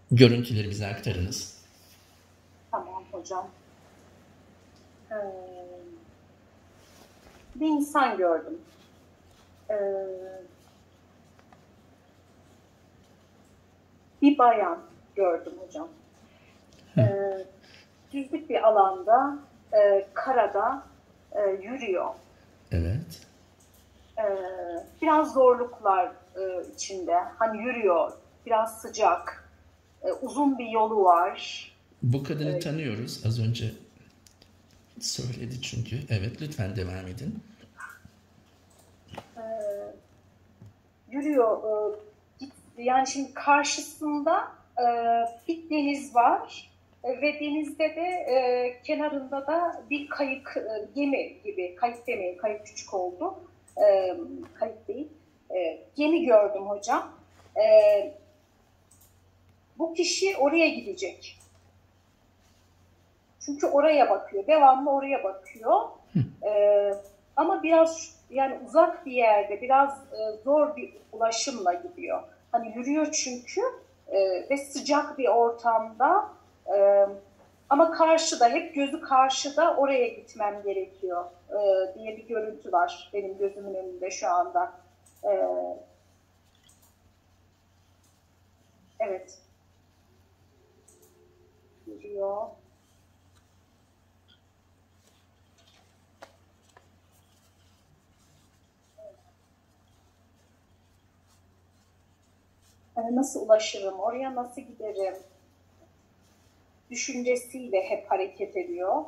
Görüntüleri bize aktarınız. Tamam hocam. Ee, Bir insan gördüm. Ee, Bir bayan gördüm hocam. Düzlük bir alanda, karada yürüyor. Evet. Biraz zorluklar içinde. Hani yürüyor, biraz sıcak, uzun bir yolu var. Bu kadını tanıyoruz. Az önce söyledi çünkü. Evet, lütfen devam edin. Yürüyor. Yani şimdi karşısında bir deniz var ve denizde de kenarında da bir kayık, gemi gibi. Kayık demeyin, kayık küçük oldu. Kayık değil. Gemi gördüm hocam. Bu kişi oraya gidecek. Çünkü oraya bakıyor. Devamlı oraya bakıyor. Ama biraz yani uzak bir yerde, biraz zor bir ulaşımla gidiyor. Hani yürüyor çünkü ve sıcak bir ortamda ama karşıda, hep gözü karşıda, oraya gitmem gerekiyor diye bir görüntü var benim gözümün önünde şu anda. Evet. Yürüyor. Nasıl ulaşırım, oraya nasıl giderim düşüncesiyle hep hareket ediyor.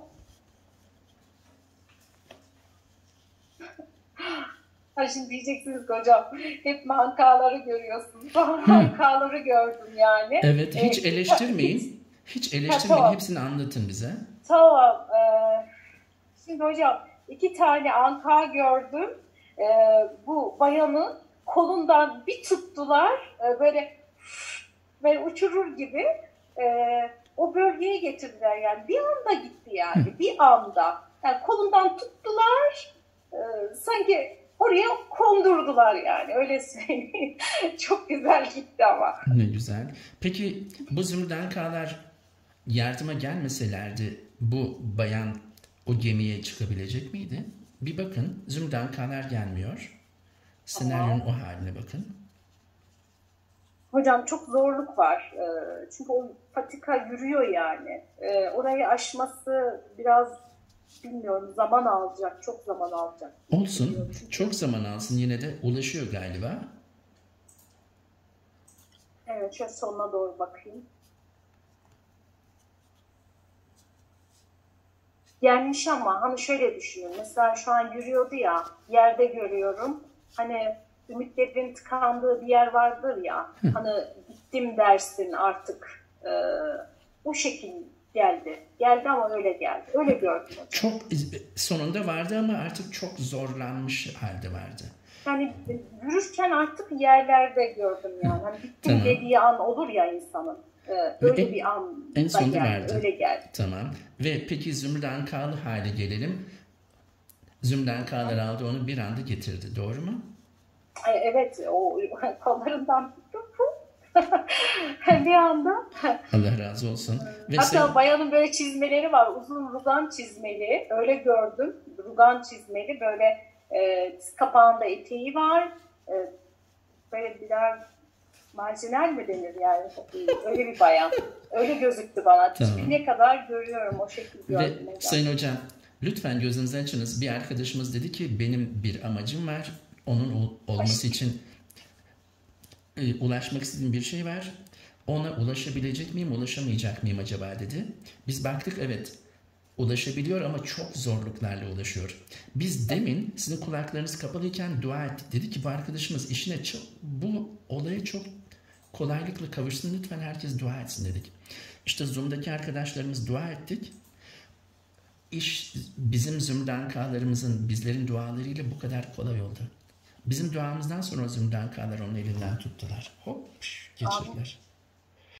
Ha şimdi diyeceksiniz ki hocam hep mankaları görüyorsunuz. Mankaları gördüm yani. Evet, hiç eleştirmeyin. Hiç eleştirmeyin. Tamam. Hepsini anlatın bize. Tamam. Şimdi hocam 2 tane anka gördüm. Bu bayanın kolundan bir tuttular. Böyle uçurur gibi. O bölgeye getirdiler yani. Bir anda gitti yani. Bir anda. Yani kolundan tuttular. Sanki oraya kondurdular yani. Öyle söyleyeyim. Çok güzel gitti ama. Ne güzel. Peki bu zümrütler yardıma gelmeselerdi bu bayan o gemiye çıkabilecek miydi? Bir bakın, zümrütler gelmiyor. Senaryonun o haline bakın. Hocam çok zorluk var. Çünkü o patika yürüyor yani. Orayı aşması biraz bilmiyorum zaman alacak. Çok zaman alacak. Olsun. Çok zaman alsın. Yine de ulaşıyor galiba. Evet, şöyle sonuna doğru bakayım. Gelmiş ama hani şöyle düşünün. Mesela şu an yürüyordu ya, yerde görüyorum. Hani ümitlerin tıkandığı bir yer vardır ya. Hani gittim dersin artık. O şekil geldi. Geldi ama öyle geldi. Öyle gördüm. Çok sonunda vardı ama artık çok zorlanmış halde vardı. Yani yürürken artık yerlerde gördüm yani. Hani bittim Tamam. dediği an olur ya insanın. Öyle bir an En sonunda geldi. vardı. Öyle geldi. Tamam. Ve peki zümrüt hale gelelim. Zümrüt aldı, onu bir anda getirdi. Doğru mu? Evet, o kollarından bir anda. Allah razı olsun. Ve Hatta bayanın böyle çizmeleri var. Uzun rugan çizmeli. Öyle gördüm. Rugan çizmeli. Böyle diz kapağında eteği var. Böyle birer marjinal mi denir yani? Öyle bir bayan. Öyle gözüktü bana. Tamam. Ne kadar görüyorum o şekilde gördüm. Ve Sayın Hocam, lütfen gözünüzü açınız. Bir arkadaşımız dedi ki benim bir amacım var. Onun olması için ulaşmak istediğim bir şey var. Ona ulaşabilecek miyim, ulaşamayacak mıyım acaba dedi. Biz baktık, evet ulaşabiliyor ama çok zorluklarla ulaşıyor. Biz demin sizin kulaklarınız kapalıyken dua ettik. Dedi ki bu arkadaşımız işine bu olaya çok kolaylıkla kavuşsun. Lütfen herkes dua etsin dedik. İşte Zoom'daki arkadaşlarımız dua ettik. İş bizim zümrütlerimizin, bizlerin dualarıyla bu kadar kolay oldu. Bizim duamızdan sonra o zümrütler onun elinden tuttular. Hop geçirdiler.